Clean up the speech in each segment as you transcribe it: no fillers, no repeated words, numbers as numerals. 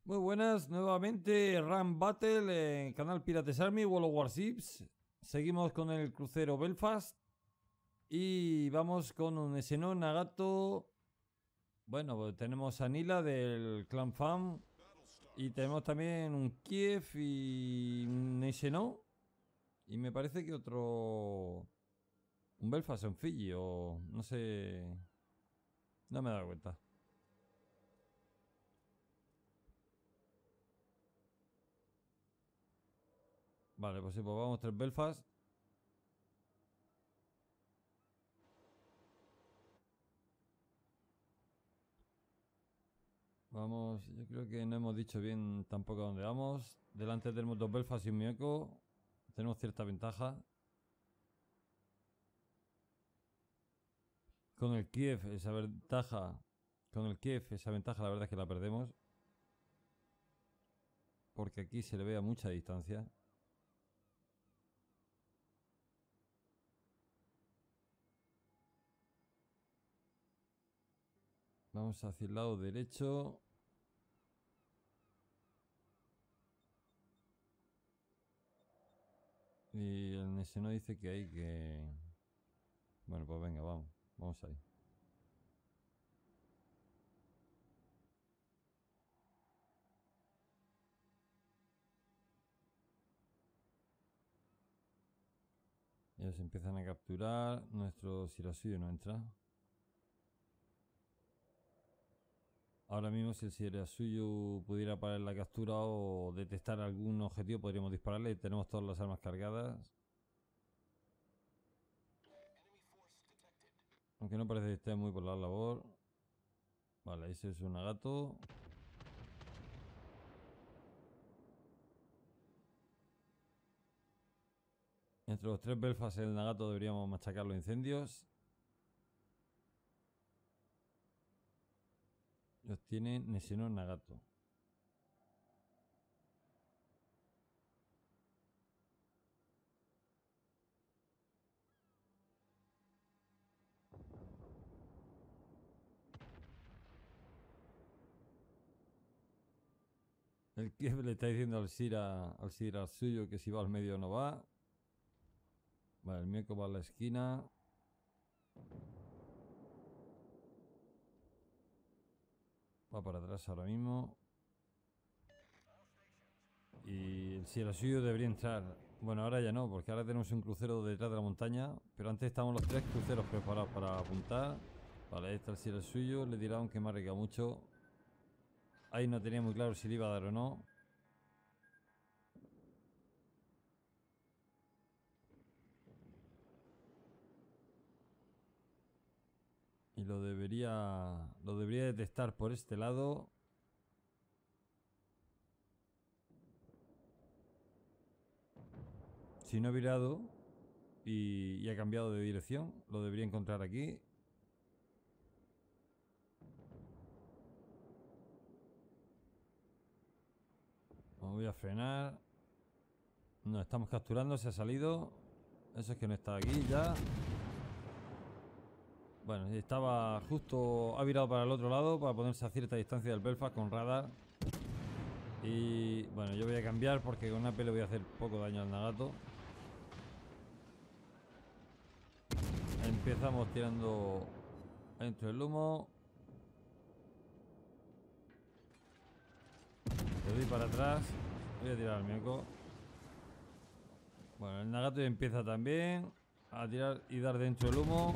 Muy buenas, nuevamente Ram Battle en canal Pirates Army, World of Warships. Seguimos con el crucero Belfast y vamos con un SNO Nagato. Bueno, pues tenemos a Nila del clan Fam y tenemos también un Kiev y un SNO. Y me parece que otro... un Belfast en Fiji o no sé... No me he dado cuenta. Vale, pues sí, pues vamos 3 Belfast. Vamos, yo creo que no hemos dicho bien tampoco a dónde vamos. Delante tenemos 2 Belfast y un Mieco. Tenemos cierta ventaja. Con el Kiev esa ventaja. Con el Kiev esa ventaja la verdad es que la perdemos. Porque aquí se le ve a mucha distancia. Vamos hacia el lado derecho. Y el Neseno dice que hay que... Bueno, pues venga, vamos. Vamos ahí. Ellos empiezan a capturar. Nuestro Sirasuyo no entra. Ahora mismo si el Sirasuyo pudiera parar la captura o detectar algún objetivo, podríamos dispararle. Tenemos todas las armas cargadas. Aunque no parece que esté muy por la labor. Vale, ese es un Nagato. Entre los 3 Belfast y el Nagato deberíamos machacar los incendios. Los tiene Neseno Nagato. El Kiev le está diciendo al Sira suyo que si va al medio no va. Vale, el Mieko va a la esquina. Va para atrás ahora mismo. Y el Sira suyo debería entrar. Bueno, ahora ya no, porque ahora tenemos un crucero detrás de la montaña. Pero antes estábamos los 3 cruceros preparados para apuntar. Vale, ahí está el Sira suyo. Le tiraron que me ha arriesgado mucho. Ahí no tenía muy claro si le iba a dar o no. Y lo debería detectar por este lado. Si no ha virado y ha cambiado de dirección, lo debería encontrar aquí. Voy a frenar. No, estamos capturando, se ha salido. Eso es que no está aquí ya. Bueno, estaba justo... Ha virado para el otro lado para ponerse a cierta distancia del Belfast con radar. Y bueno, yo voy a cambiar porque con una AP le voy a hacer poco daño al Nagato. Empezamos tirando dentro del humo. Le doy para atrás. Voy a tirar al Mieko. Bueno, el Nagato empieza también a tirar y dar dentro del humo.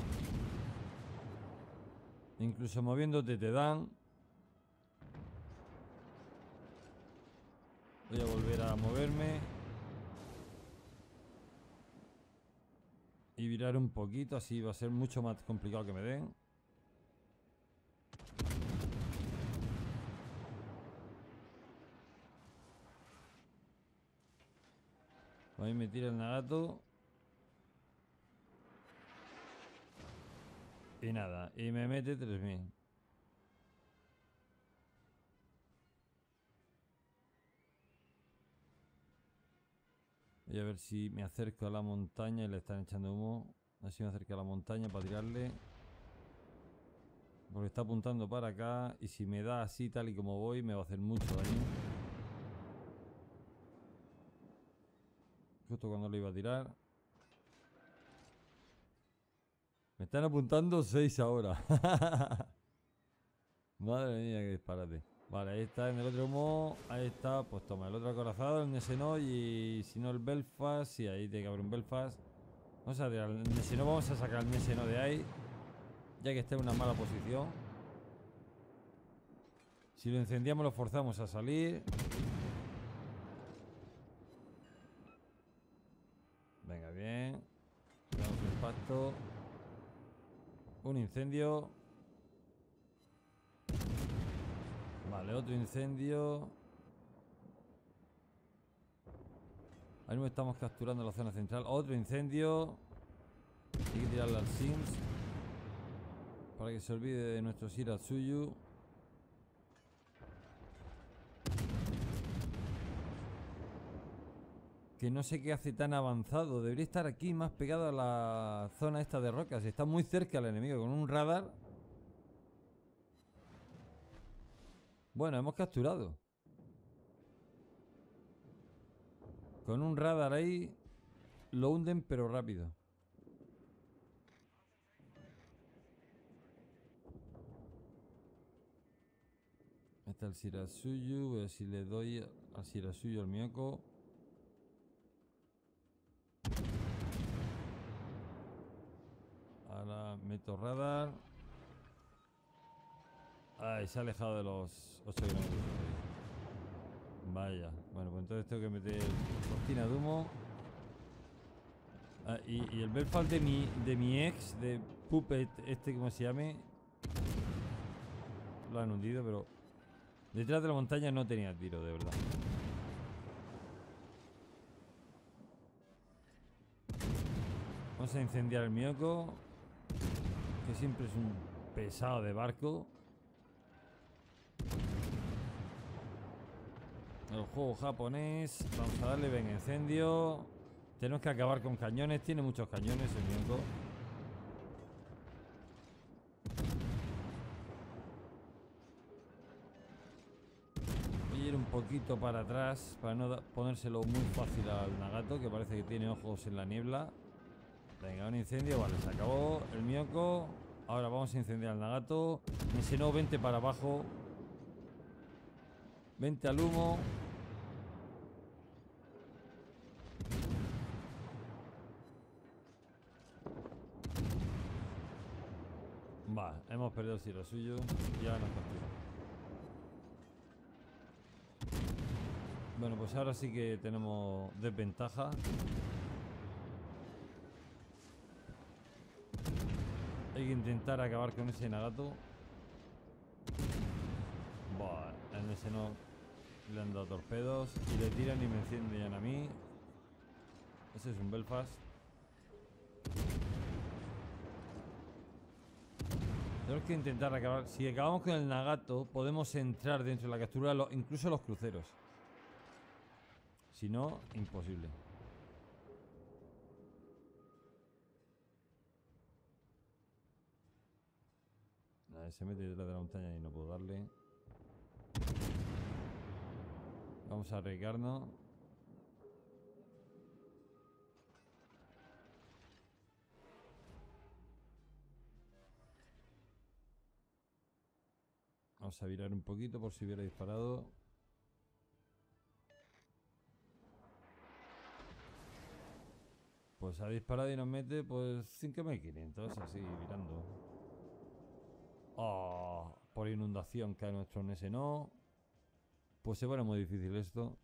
Incluso moviéndote te dan. Voy a volver a moverme. Y virar un poquito, así va a ser mucho más complicado que me den. Ahí me tira el Nagato. Y nada, y me mete 3000. Voy a ver si me acerco a la montaña y le están echando humo. A ver si me acerco a la montaña para tirarle. Porque está apuntando para acá. Y si me da así tal y como voy, me va a hacer mucho daño. Justo cuando lo iba a tirar. Me están apuntando 6 ahora. Madre mía, qué disparate. Vale, ahí está en el otro humo. Ahí está, pues toma, el otro acorazado, el Gneisenau y si no el Belfast. Sí, ahí tiene que haber un Belfast. Vamos a tirar el Gneisenau, vamos a sacar el Gneisenau de ahí. Ya que está en una mala posición. Si lo incendiamos lo forzamos a salir. Venga, bien. Damos un impacto. Un incendio. Vale, otro incendio. Ahí no estamos capturando la zona central. Otro incendio. Hay que tirarle al Sims para que se olvide de nuestro Shiratsuyu. Que no sé qué hace tan avanzado. Debería estar aquí más pegado a la zona esta de rocas. Está muy cerca al enemigo con un radar. Bueno, hemos capturado. Con un radar ahí lo hunden pero rápido. Está el Shiratsuyu. Voy a ver si le doy al Shiratsuyu al Myoko. Ahora meto radar. Ay, se ha alejado de los 8 kilómetros. Vaya. Bueno, pues entonces tengo que meter cortina de humo. Ah, y el Belfast de mi ex, de Puppet, como se llame. Lo han hundido, pero detrás de la montaña no tenía tiro, de verdad. Vamos a incendiar el Myoko, que siempre es un pesado de barco. El juego japonés. Vamos a darle, venga, incendio. Tenemos que acabar con cañones. Tiene muchos cañones el Myoko. Voy a ir un poquito para atrás para no ponérselo muy fácil al Nagato, que parece que tiene ojos en la niebla. Venga, un incendio. Vale, se acabó el Myoko. Ahora vamos a incendiar al Nagato. Gneisenau, vente para abajo. Vente al humo. Vale, hemos perdido el Shiratsuyu. Y ahora nos captura. Bueno, pues ahora sí que tenemos desventaja. Hay que intentar acabar con ese Nagato. Buah, en ese no le han dado torpedos. Y le tiran y me encienden a mí. Ese es un Belfast. Tenemos que intentar acabar. Si acabamos con el Nagato, podemos entrar dentro de la captura, incluso los cruceros. Si no, imposible. A ver, se mete detrás de la montaña y no puedo darle. Vamos a arriesgarnos. Vamos a virar un poquito por si hubiera disparado. Pues ha disparado y nos mete pues 5.500, así virando. Oh, por inundación cae nuestro Gneisenau. Pues se pone muy difícil esto.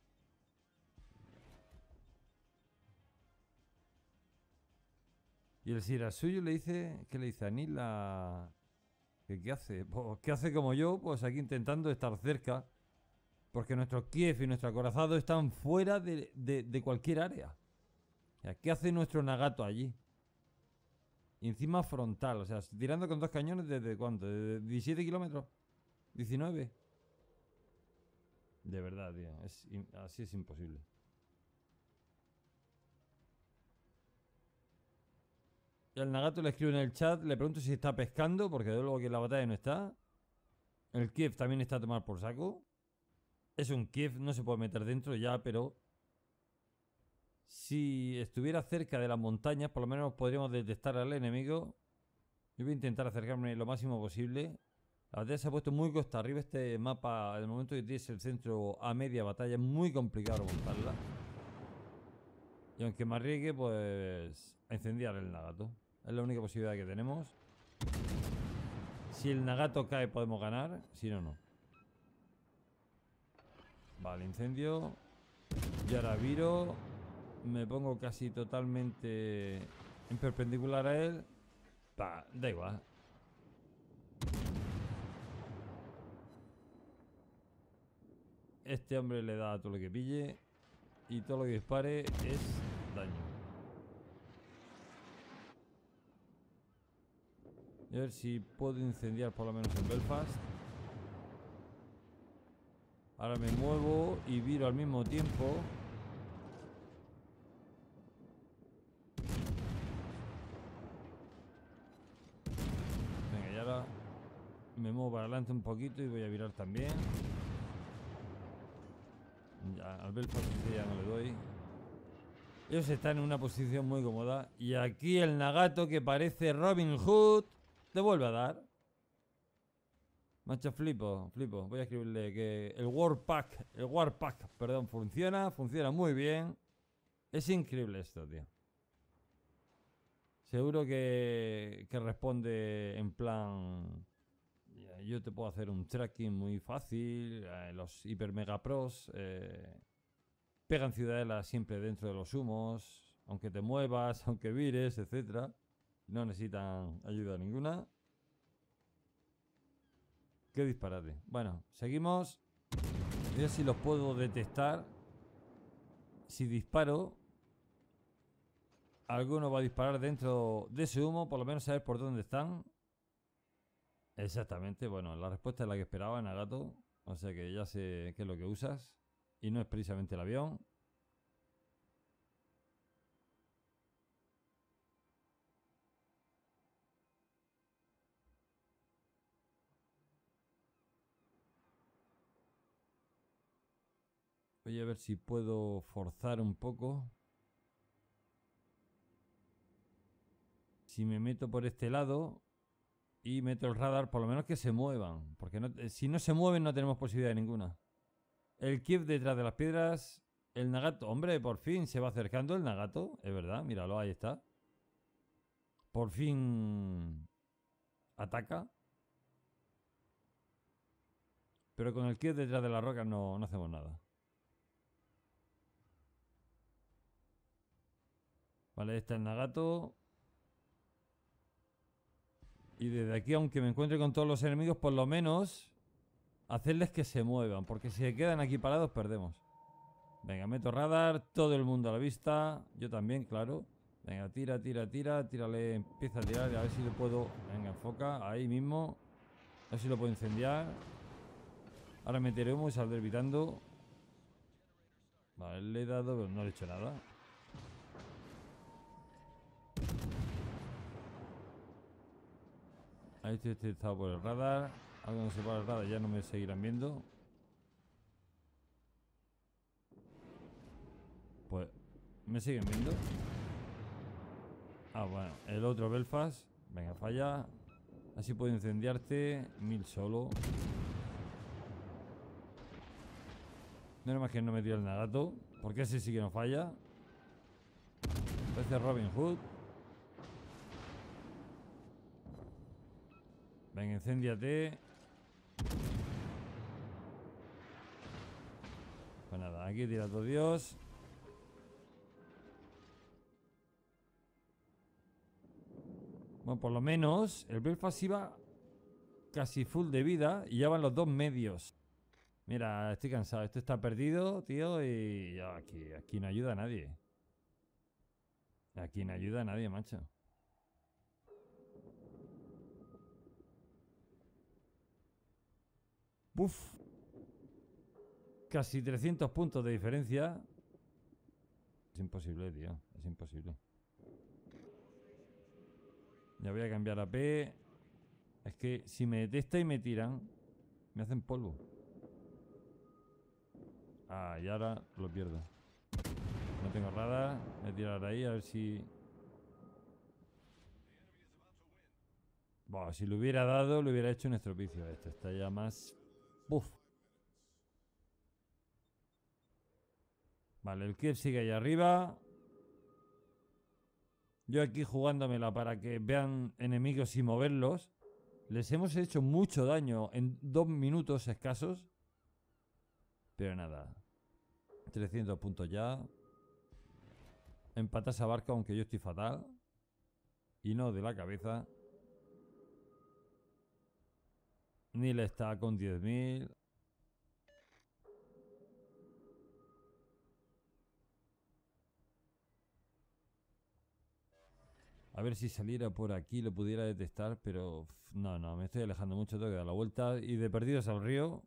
Y el Shiratsuyu le dice, ¿qué le dice a Nila? ¿Qué hace? Pues, ¿qué hace como yo? Pues aquí intentando estar cerca. Porque nuestros Kiev y nuestro acorazado están fuera de cualquier área. O sea, ¿qué hace nuestro Nagato allí? Y encima frontal, o sea, tirando con 2 cañones ¿desde cuánto? ¿De 17 kilómetros? ¿19? De verdad, tío. Así es imposible. Y al Nagato le escribo en el chat, le pregunto si está pescando, porque de luego que en la batalla no está. El Kiev también está a tomar por saco. Es un Kiev, no se puede meter dentro ya, pero Si estuviera cerca de las montañas, por lo menos podríamos detectar al enemigo. Yo voy a intentar acercarme lo máximo posible. La batalla se ha puesto muy costa arriba. Este mapa, el momento que tienes el centro a media batalla, es muy complicado montarla. Y aunque me arriesgue, pues a incendiar el Nagato. Es la única posibilidad que tenemos. Si el Nagato cae, podemos ganar. Si no, no. Vale, incendio. Y ahora viro. Me pongo casi totalmente en perpendicular a él. Da igual. Este hombre le da a todo lo que pille. Y todo lo que dispare es daño. Y a ver si puedo incendiar por lo menos en Belfast. Ahora me muevo y viro al mismo tiempo. Venga, y ahora me muevo para adelante un poquito y voy a virar también. Ya, al Belfast ya no le doy. Ellos están en una posición muy cómoda. Y aquí el Nagato, que parece Robin Hood, te vuelve a dar. Macho, flipo. Voy a escribirle que el Warpack, perdón, funciona muy bien. Es increíble esto, tío. Seguro que responde en plan... Yo te puedo hacer un tracking muy fácil. Los Hiper Mega Pros pegan ciudadelas siempre dentro de los humos. Aunque te muevas, aunque vires, etc. No necesitan ayuda ninguna. Qué disparate. Bueno, seguimos. A ver si los puedo detectar. Si disparo, alguno va a disparar dentro de ese humo. Por lo menos saber por dónde están. Exactamente. Bueno, la respuesta es la que esperaba, Nagato. O sea que ya sé qué es lo que usas. Y no es precisamente el avión. Voy a ver si puedo forzar un poco. Si me meto por este lado y meto el radar, por lo menos que se muevan. Porque si no se mueven no tenemos posibilidad ninguna. El Kiev detrás de las piedras. El Nagato. Hombre, por fin se va acercando el Nagato. Es verdad, míralo, ahí está. Por fin ataca. Pero con el Kiev detrás de las rocas no hacemos nada. Vale, ahí está el Nagato. Y desde aquí, aunque me encuentre con todos los enemigos, por lo menos hacerles que se muevan. Porque si se quedan aquí parados, perdemos. Venga, meto radar. Todo el mundo a la vista. Yo también, claro. Venga, tira. Tírale, empieza a tirar. A ver si lo puedo... Venga, enfoca. Ahí mismo. A ver si lo puedo incendiar. Ahora meteré humo y saldré evitando. Vale, le he dado, pero no le he hecho nada. Ahí estoy detectado por el radar. Algo no se para el radar, ya no me seguirán viendo. Pues, ¿me siguen viendo? Ah, bueno, el otro Belfast. Venga, falla. Así puedo incendiarte. 1000 solo. Menos más que no me tira el Nagato. Porque ese sí que no falla. Parece Robin Hood. Venga, incéndiate. Pues nada, aquí tira todo Dios. Bueno, por lo menos el Belfast iba casi full de vida y ya van los dos medios. Mira, estoy cansado. Esto está perdido, tío, y aquí no ayuda a nadie. Aquí no ayuda a nadie, macho. Uf. Casi 300 puntos de diferencia. Es imposible, tío. Es imposible. Ya voy a cambiar a P. Es que si me detecta y me tiran, me hacen polvo. Ah, y ahora lo pierdo. No tengo radar. Voy a tirar ahí a ver si... Bueno, si lo hubiera dado, lo hubiera hecho un estropicio. Esto está ya más... ¡Buf! Vale, el Kiev sigue ahí arriba. Yo aquí jugándomela para que vean enemigos sin moverlos. Les hemos hecho mucho daño en 2 minutos escasos. Pero nada. 300 puntos ya. Empata esa barca, aunque yo estoy fatal. Y no de la cabeza. Nil está con 10.000. A ver si saliera por aquí lo pudiera detectar, pero no, me estoy alejando mucho, tengo que dar la vuelta. Y de perdidos al río.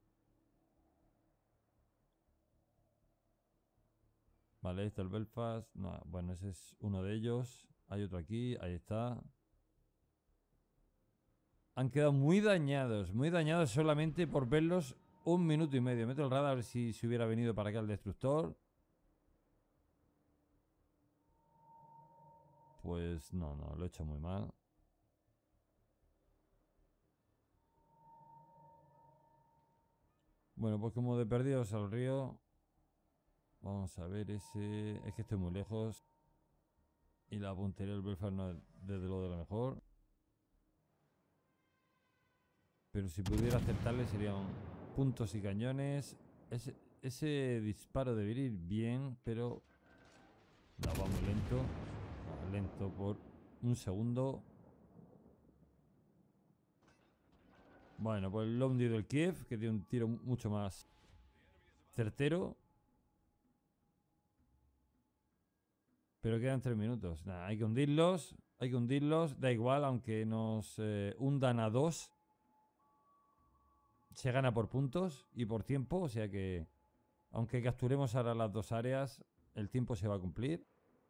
Vale, ahí está el Belfast. No, bueno, ese es uno de ellos. Hay otro aquí, ahí está. Han quedado muy dañados solamente por verlos 1 minuto y medio. Meto el radar a ver si se hubiera venido para acá el destructor. Pues no, lo he hecho muy mal. Bueno, pues como de perdidos al río. Vamos a ver ese... Es que estoy muy lejos. Y la puntería del Belfast no es desde luego de lo mejor. Pero si pudiera acertarle serían puntos y cañones. Ese disparo debería ir bien, pero... No, va muy lento. Lento por 1 segundo. Bueno, pues lo ha hundido el Kiev, que tiene un tiro mucho más certero. Pero quedan 3 minutos. Nada, hay que hundirlos. Hay que hundirlos. Da igual, aunque nos hundan a 2. Se gana por puntos y por tiempo. O sea que, aunque capturemos ahora las 2 áreas, el tiempo se va a cumplir.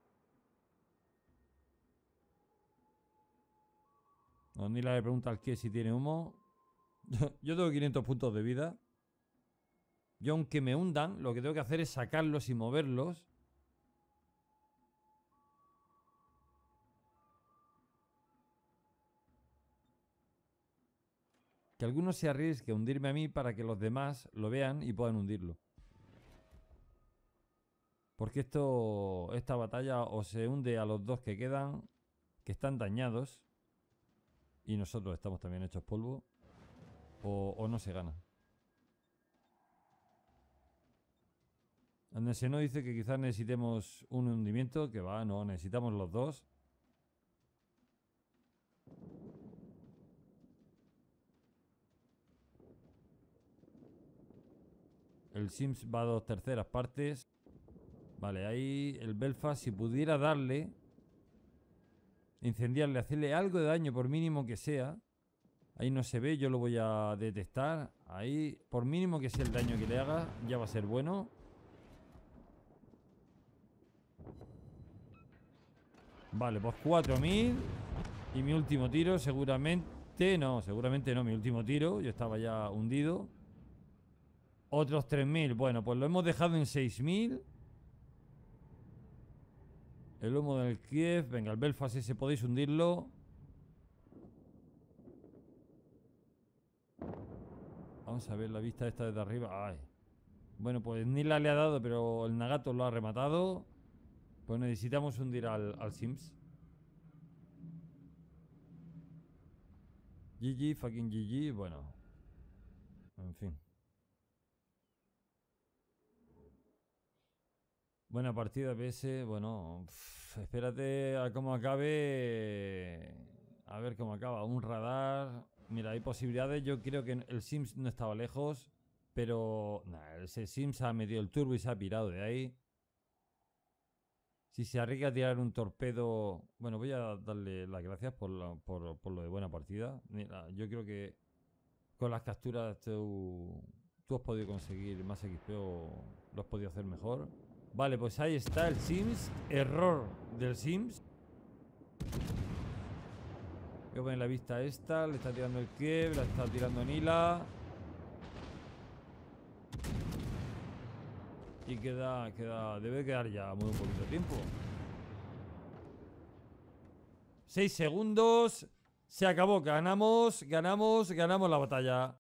Nila le pregunta al que si tiene humo. Yo tengo 500 puntos de vida. Yo, aunque me hundan, lo que tengo que hacer es sacarlos y moverlos. Que algunos se arriesgue a hundirme a mí para que los demás lo vean y puedan hundirlo. Porque esta batalla o se hunde a los 2 que quedan, que están dañados, y nosotros estamos también hechos polvo, o no se gana. Andeseno dice que quizás necesitemos un hundimiento, que va, no, necesitamos los 2. El Sims va a 2/3 partes. Vale, ahí el Belfast, si pudiera darle, incendiarle, hacerle algo de daño, por mínimo que sea. Ahí no se ve, yo lo voy a detectar. Ahí, por mínimo que sea el daño que le haga, ya va a ser bueno. Vale, pues 4.000. Y mi último tiro, seguramente no, mi último tiro. Yo estaba ya hundido. Otros 3.000. Bueno, pues lo hemos dejado en 6.000. El humo del Kiev. Venga, el Belfast ese podéis hundirlo. Vamos a ver la vista esta desde arriba. Ay. Bueno, pues Nila le ha dado, pero el Nagato lo ha rematado. Pues necesitamos hundir al Sims. GG, fucking GG. Bueno. En fin. Buena partida, PS. Bueno, espérate a cómo acabe. A ver cómo acaba. Un radar. Mira, hay posibilidades. Yo creo que el Sims no estaba lejos. Pero ese Sims ha metido el turbo y se ha pirado de ahí. Si se arriesga a tirar un torpedo... Bueno, voy a darle las gracias por lo de buena partida. Mira, yo creo que con las capturas tú has podido conseguir más XP o lo has podido hacer mejor. Vale, pues ahí está el Sims. Error del Sims. Voy a poner la vista esta. Le está tirando el Kiev, la está tirando Nila. Y debe quedar ya muy poquito tiempo. 6 segundos. Se acabó. Ganamos la batalla.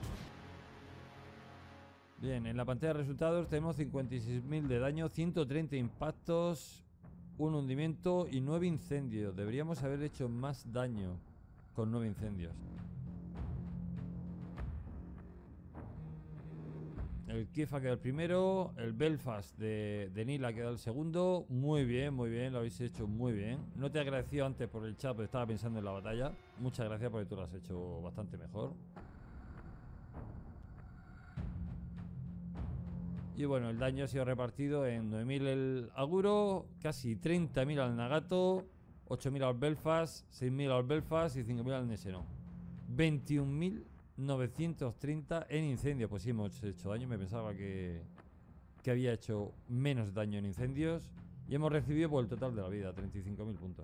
Bien, en la pantalla de resultados tenemos 56.000 de daño, 130 impactos, un hundimiento y 9 incendios. Deberíamos haber hecho más daño con 9 incendios. El Kiev ha quedado el primero. El Belfast de Neil ha quedado el segundo. Muy bien, lo habéis hecho muy bien. No te he agradecido antes por el chat, pero estaba pensando en la batalla. Muchas gracias porque tú lo has hecho bastante mejor. Y bueno, el daño ha sido repartido en 9.000 el Aguro, casi 30.000 al Nagato, 8.000 al Belfast, 6.000 al Belfast y 5.000 al Neseno. 21.930 en incendios. Pues sí, hemos hecho daño. Me pensaba que había hecho menos daño en incendios. Y hemos recibido por el total de la vida, 35.000 puntos.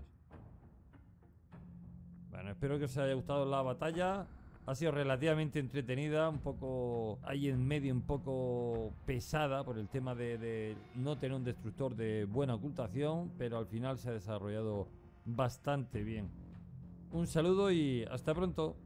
Bueno, espero que os haya gustado la batalla. Ha sido relativamente entretenida, un poco ahí en medio, un poco pesada por el tema de no tener un destructor de buena ocultación, pero al final se ha desarrollado bastante bien. Un saludo y hasta pronto.